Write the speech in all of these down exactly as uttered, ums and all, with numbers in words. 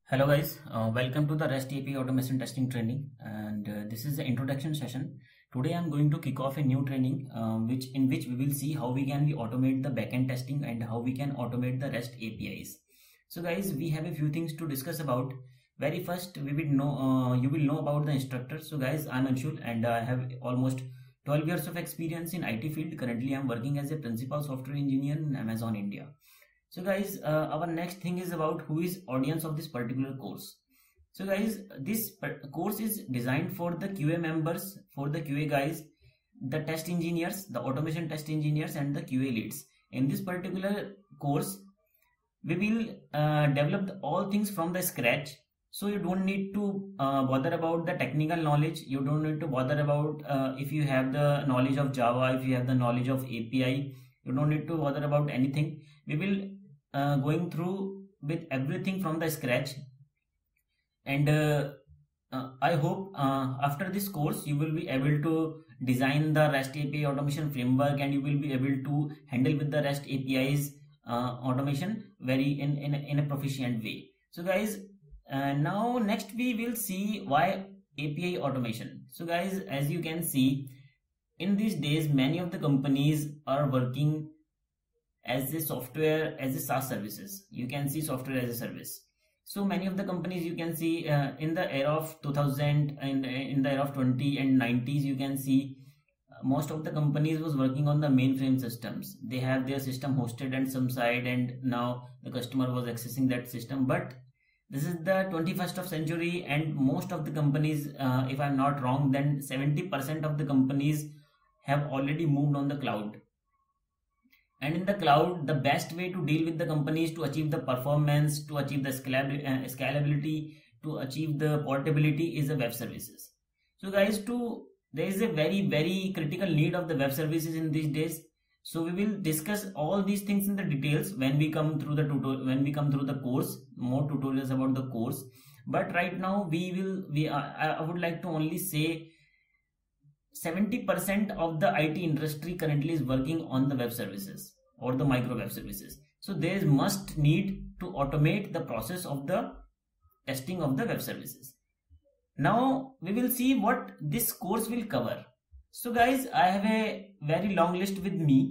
Hello guys, uh, welcome to the REST A P I automation testing training, and uh, this is the introduction session. Today I'm going to kick off a new training uh, which in which we will see how we can we automate the backend testing and how we can automate the REST A P Is. So guys, we have a few things to discuss about. Very first, we will know uh, you will know about the instructor. So guys, I'm Anshul and I have almost twelve years of experience in I T field. Currently I'm working as a principal software engineer in Amazon India. So guys, uh, our next thing is about who is audience of this particular course. So guys, this course is designed for the Q A members, for the Q A guys, the test engineers, the automation test engineers and the Q A leads. In this particular course, we will uh, develop the, all things from the scratch. So you don't need to uh, bother about the technical knowledge. You don't need to bother about uh, if you have the knowledge of Java, if you have the knowledge of A P I. You don't need to bother about anything. We will Uh, going through with everything from the scratch, and uh, uh, I hope uh, after this course you will be able to design the REST A P I automation framework, and you will be able to handle with the REST A P Is uh, automation very in, in, in a proficient way. So guys, uh, now next we will see why A P I automation. So guys, as you can see, in these days many of the companies are working as a software as a SaaS services. You can see software as a service. So many of the companies you can see uh, in the era of two thousand and in the era of twenty and nineties, you can see uh, most of the companies was working on the mainframe systems. They have their system hosted at some side, and now the customer was accessing that system. But this is the twenty-first of century, and most of the companies, uh, if I'm not wrong, then seventy percent of the companies have already moved on the cloud. And in the cloud, the best way to deal with the companies to achieve the performance, to achieve the scalability, to achieve the portability is the web services. So guys, to there is a very very critical need of the web services in these days. So we will discuss all these things in the details when we come through the tutorial, when we come through the course, more tutorials about the course. But right now we will we uh, I would like to only say seventy percent of the I T industry currently is working on the web services or the micro web services. So there must need to automate the process of the testing of the web services. Now we will see what this course will cover. So guys, I have a very long list with me.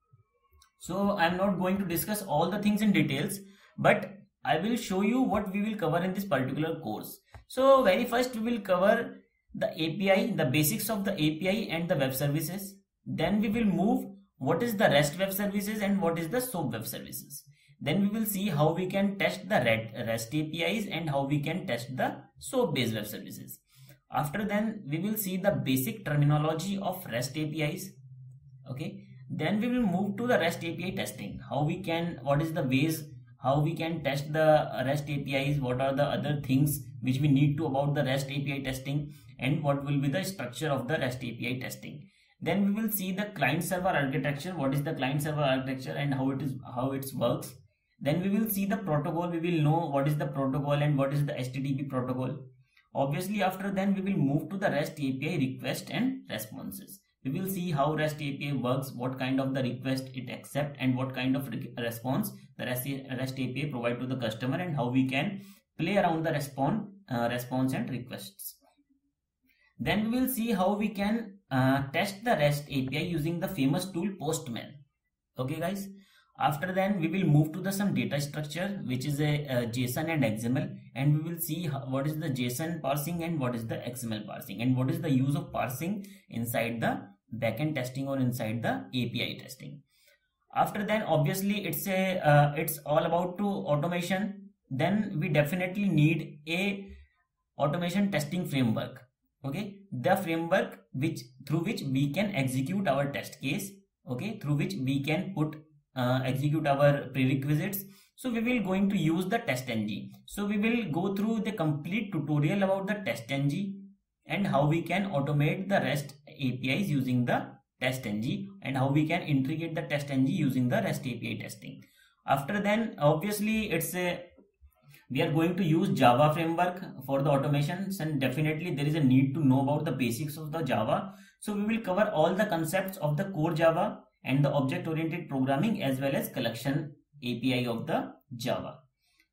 So I'm not going to discuss all the things in details, but I will show you what we will cover in this particular course. So very first we will cover the A P I, the basics of the A P I and the web services. Then we will move what is the REST web services and what is the SOAP web services. Then we will see how we can test the REST A P Is and how we can test the SOAP based web services. After then we will see the basic terminology of REST A P Is. Okay. Then we will move to the REST A P I testing. How we can, what is the ways how we can test the REST A P Is, what are the other things which we need to about the REST A P I testing, and what will be the structure of the REST A P I testing. Then we will see the client server architecture, what is the client server architecture and how it is how it works. Then we will see the protocol, we will know what is the protocol and what is the H T T P protocol. Obviously after then we will move to the REST A P I request and responses. We will see how REST A P I works, what kind of the request it accepts and what kind of response the REST A P I provide to the customer, and how we can play around the response, uh, response and requests. Then we will see how we can uh, test the REST A P I using the famous tool Postman. Okay guys. After then we will move to the some data structure, which is a, a JSON and X M L, and we will see how, what is the JSON parsing and what is the X M L parsing, and what is the use of parsing inside the backend testing or inside the A P I testing. After then obviously it's a uh, it's all about to automation. Then we definitely need a automation testing framework. Okay, the framework which through which we can execute our test case. Okay, through which we can put uh, execute our prerequisites. So we will going to use the TestNG. So we will go through the complete tutorial about the TestNG and how we can automate the REST A P Is using the TestNG, and how we can integrate the TestNG using the REST A P I testing. After then obviously it's a we are going to use Java framework for the automations, and definitely there is a need to know about the basics of the Java. So we will cover all the concepts of the core Java and the object oriented programming as well as collection A P I of the Java.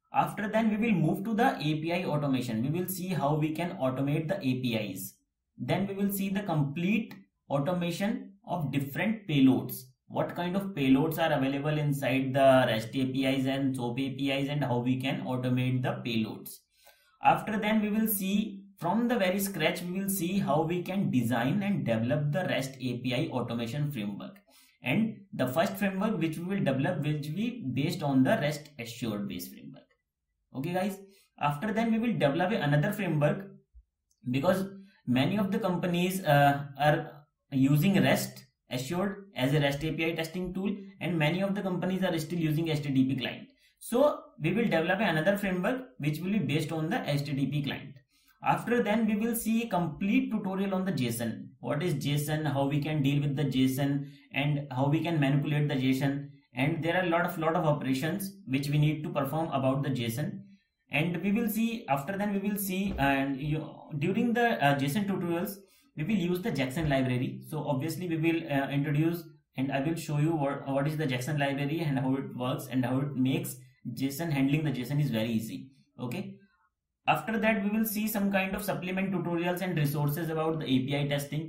After then we will move to the A P I automation. We will see how we can automate the A P Is. Then we will see the complete automation of different payloads. What kind of payloads are available inside the REST A P Is and SOAP A P Is, and how we can automate the payloads. After then we will see from the very scratch, we will see how we can design and develop the REST A P I automation framework. And the first framework which we will develop will be based on the REST assured based framework. Okay guys, after then we will develop another framework, because many of the companies uh, are using REST assured as a REST A P I testing tool, and many of the companies are still using H T T P client. So we will develop another framework which will be based on the H T T P client. After then we will see a complete tutorial on the JSON. What is JSON, how we can deal with the JSON, and how we can manipulate the JSON. And there are a lot of lot of operations which we need to perform about the JSON. And we will see, after then we will see, and you, during the uh, JSON tutorials, we will use the Jackson library. So obviously we will uh, introduce, and I will show you what, what is the Jackson library and how it works and how it makes JSON, handling the JSON is very easy. Okay. After that, we will see some kind of supplement tutorials and resources about the A P I testing.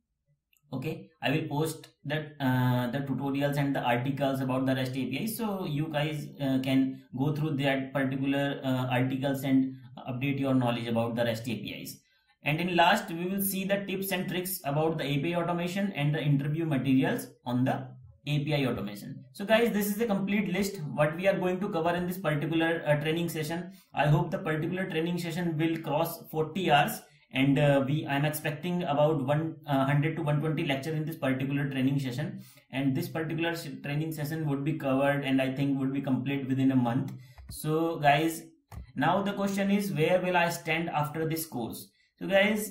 Okay, I will post that uh, the tutorials and the articles about the REST A P I, so you guys uh, can go through that particular uh, articles and update your knowledge about the REST A P Is. And in last, we will see the tips and tricks about the A P I automation and the interview materials on the A P I automation. So guys, this is the complete list what we are going to cover in this particular uh, training session. I hope the particular training session will cross forty hours, and uh, we I'm expecting about one hundred to one hundred twenty lecture in this particular training session, and this particular training session would be covered and I think would be complete within a month. So guys, now the question is, where will I stand after this course? So guys,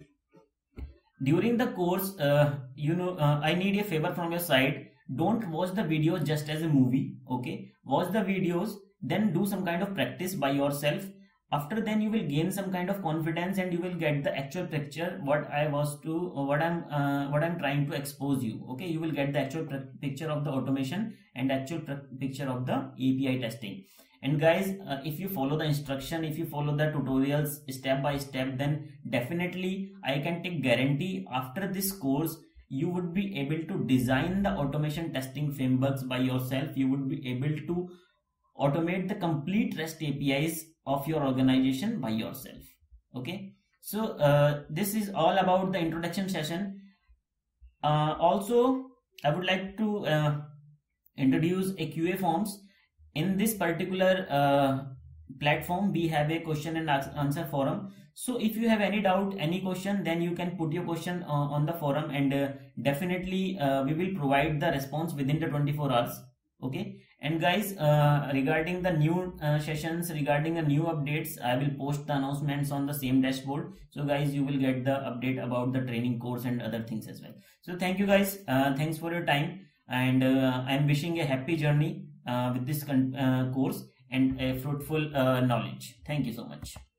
during the course, uh, you know, uh, I need a favor from your side. Don't watch the videos just as a movie. Okay, watch the videos, then do some kind of practice by yourself. After then you will gain some kind of confidence, and you will get the actual picture what I was to what I'm uh, what I'm trying to expose you. Okay, you will get the actual picture of the automation and actual picture of the A P I testing. And guys, uh, if you follow the instruction, if you follow the tutorials step by step, then definitely I can take guarantee after this course you would be able to design the automation testing frameworks by yourself. You would be able to automate the complete REST A P Is of your organization by yourself. Okay, so uh, this is all about the introduction session. Uh, also, I would like to uh, introduce a Q A forms. In this particular uh, platform, we have a question and answer forum. So if you have any doubt, any question, then you can put your question uh, on the forum, and uh, definitely uh, we will provide the response within the twenty-four hours. Okay. And guys, uh, regarding the new uh, sessions, regarding the new updates, I will post the announcements on the same dashboard. So guys, you will get the update about the training course and other things as well. So thank you guys. Uh, thanks for your time, and uh, I'm wishing a happy journey uh, with this uh, course and a fruitful uh, knowledge. Thank you so much.